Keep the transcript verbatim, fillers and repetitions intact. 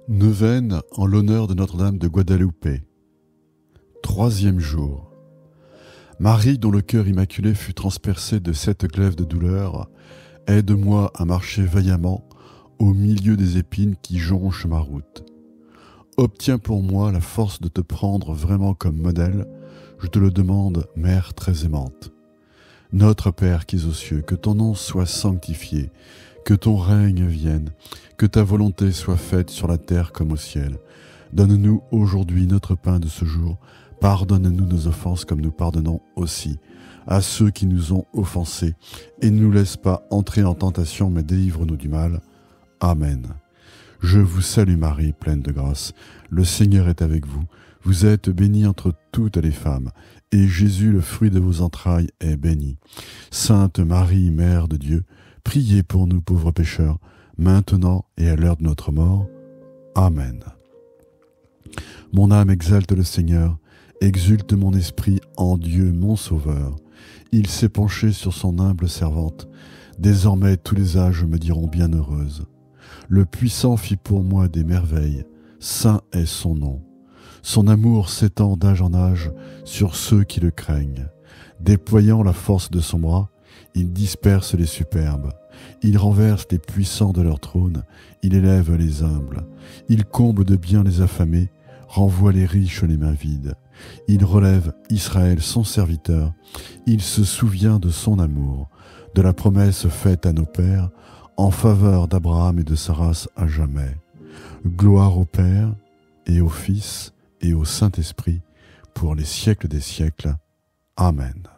Neuvaine en l'honneur de Notre-Dame de Guadalupe. Troisième jour. Marie, dont le cœur immaculé fut transpercé de sept glaives de douleur, aide-moi à marcher vaillamment au milieu des épines qui jonchent ma route. Obtiens pour moi la force de te prendre vraiment comme modèle, je te le demande, Mère très aimante. Notre Père qui es aux cieux, que ton nom soit sanctifié, que ton règne vienne, que ta volonté soit faite sur la terre comme au ciel. Donne-nous aujourd'hui notre pain de ce jour. Pardonne-nous nos offenses comme nous pardonnons aussi à ceux qui nous ont offensés. Et ne nous laisse pas entrer en tentation, mais délivre-nous du mal. Amen. Je vous salue Marie, pleine de grâce. Le Seigneur est avec vous. Vous êtes bénie entre toutes les femmes, et Jésus, le fruit de vos entrailles, est béni. Sainte Marie, Mère de Dieu, priez pour nous pauvres pécheurs, maintenant et à l'heure de notre mort. Amen. Mon âme exalte le Seigneur, exulte mon esprit en Dieu mon Sauveur. Il s'est penché sur son humble servante. Désormais tous les âges me diront bienheureuse. Le Puissant fit pour moi des merveilles, saint est son nom. Son amour s'étend d'âge en âge sur ceux qui le craignent. Déployant la force de son bras, il disperse les superbes. Il renverse les puissants de leur trône, il élève les humbles. Il comble de bien les affamés, renvoie les riches les mains vides. Il relève Israël son serviteur, il se souvient de son amour, de la promesse faite à nos pères, en faveur d'Abraham et de sa race à jamais. Gloire au Père, et au Fils, et au Saint-Esprit, pour les siècles des siècles. Amen.